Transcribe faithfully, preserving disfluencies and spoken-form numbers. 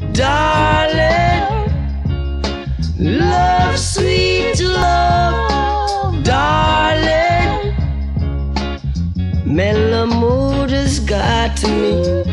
darling. Love, sweet love, darling. Mellow mood has got to me.